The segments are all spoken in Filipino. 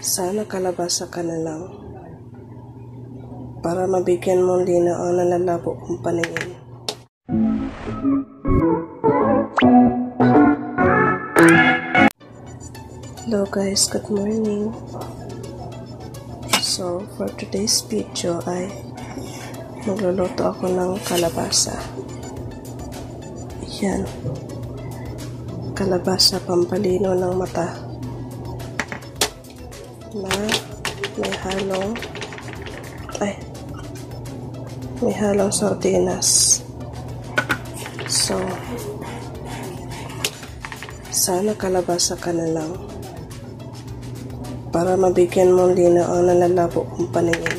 Sana kalabasa ka na lang para mabigyan mong linaw ang nalalabo kong paningin. Hello guys, good morning. So for today's video ay magluluto ako ng kalabasa. Yan, kalabasa pampalino ng mata na may halong sardinas. So sana kalabasa ka na lang para mabigyan mong linaw ang nalalabo kong paningin.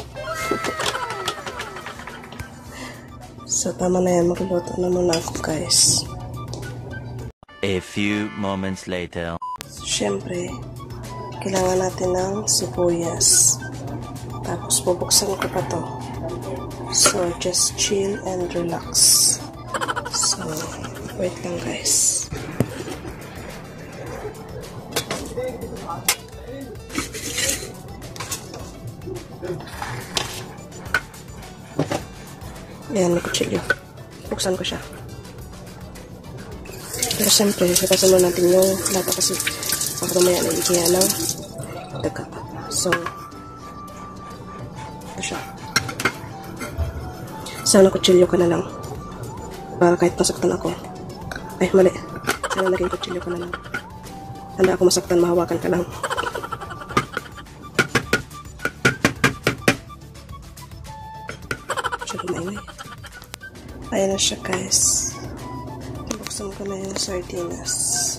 So tama na yan, magluto na muna ako guys. A few moments later. Siyempre, kailangan natin ng sibuyas. Tapos bubuksan ko pa to. So just chill and relax. So wait lang guys. Ayan, may kutsilyo. Buksan ko siya. Pero siyempre, sakasan mo natin yung lata kasi baka mamaya na ikiya ng daga. So, ito siya. Sana kutsilyo ka na lang. Para kahit masaktan ako. Ay, mali. Sana naging kutsilyo ka na lang. Handa ako masaktan, mahawakan ka lang. Siya lumaingay. Ayan na siya guys. Buksan ko na yung sardinas.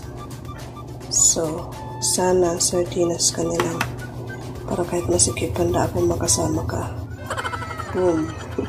So, sana sardinas ka nilang para kahit masikip handa akong makasama ka. Boom.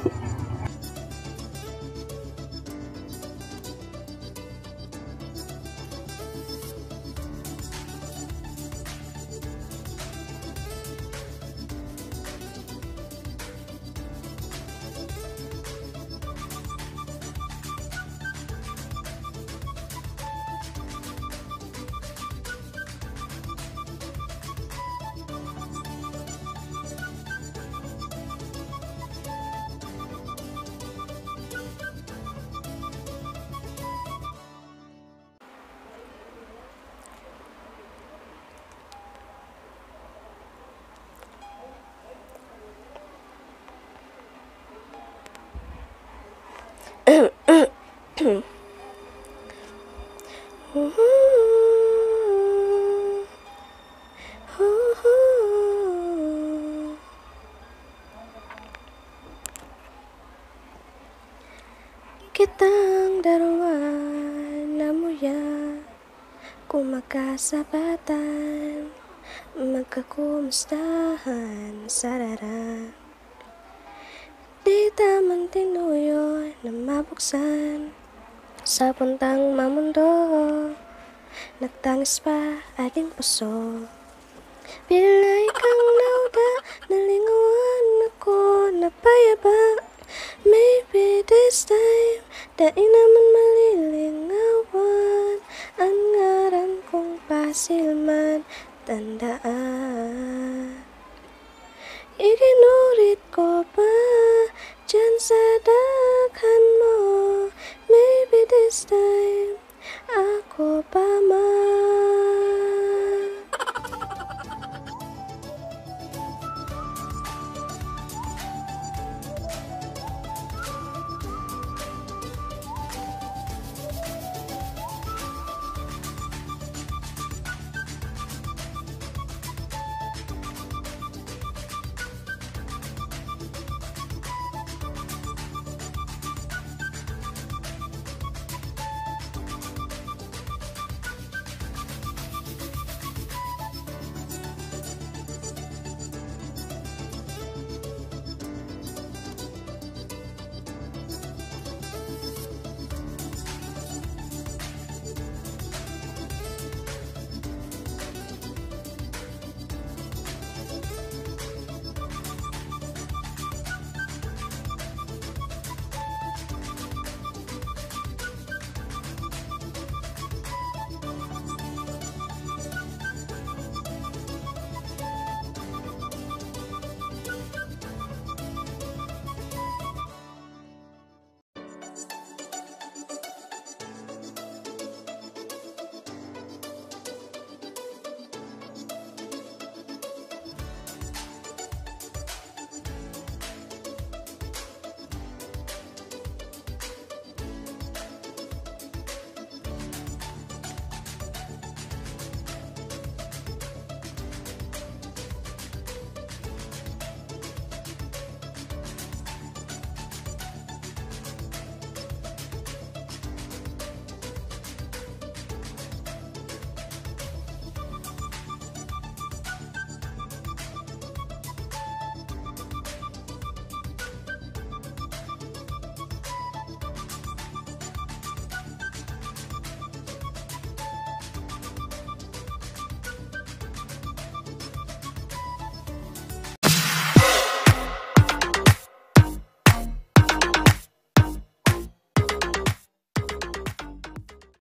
Kitang dalawa lamuya kung magkasabatan, magkakumustahan, sarara. Di tamang tinuyo na mabuksan sa puntang mamundo, nagtangis pa aking puso. Bila ikang nauda, nalingawan ako, napayaba. Maybe this time, dahil na